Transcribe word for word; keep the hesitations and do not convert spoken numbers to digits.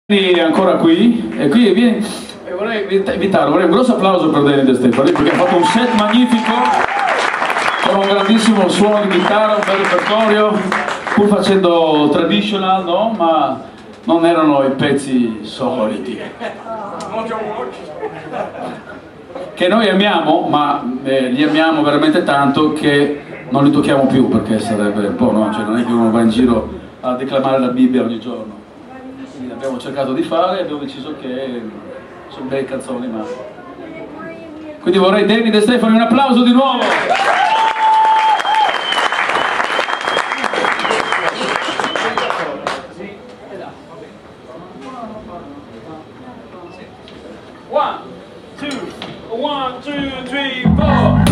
Ancora qui e qui viene, e vorrei invitarlo, vorrei un grosso applauso per Danny De Stefani perché ha fatto un set magnifico con un grandissimo suono di chitarra, un bel repertorio, pur facendo traditional, no? Ma non erano i pezzi soliti che noi amiamo, ma eh, li amiamo veramente tanto che non li tocchiamo più perché sarebbe un po', no? Cioè, non è che uno va in giro a declamare la Bibbia ogni giorno. Quindi abbiamo cercato di fare e abbiamo deciso che sono belle canzoni, ma... Quindi vorrei Danny De Stefani un applauso di nuovo! One, two, one, two, three, four!